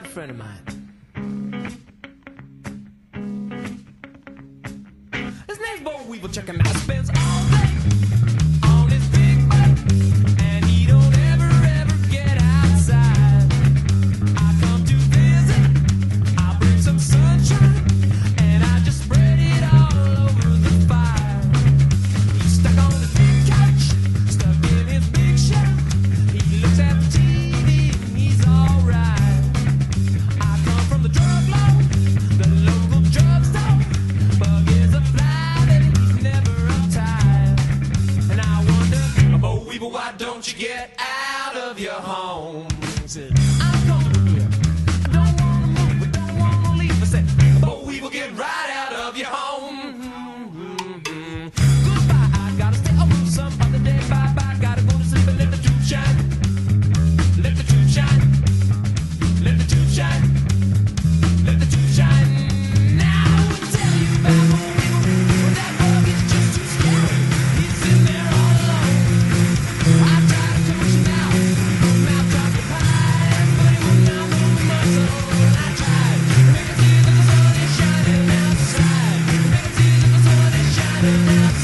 friend of mine. His name's Boll Weevil, check him out. Spends all day on his big boat, and he don't ever get outside. I come to visit, I bring some sunshine, and I just spread it all over the fire. He's stuck on his big couch, stuck in his big shell. He looks at the TV and he's alright. I come from the drug lord, the local drugstore. Bug is a fly that he's never uptight. And I wonder, Boll Weevil, why don't you get out of your home? He said, I'm coming here. I don't wanna move, I don't wanna leave. I said, Boll Weevil, get right out of your home. Goodbye, I gotta stay over some other day. Bye bye, gotta go to sleep and let the tube shine. Let the tube shine. Let the tube shine. Let the tube shine. Now I will tell you about Boll Weevil. Well, that bug is just too scary. He's sitting there all alone. I try to coach him out. Mouth dropped the pie, but he wouldn't mouth over muscle. And I tried to make him see that the sun is shining outside. Make him see that the sun is shining outside.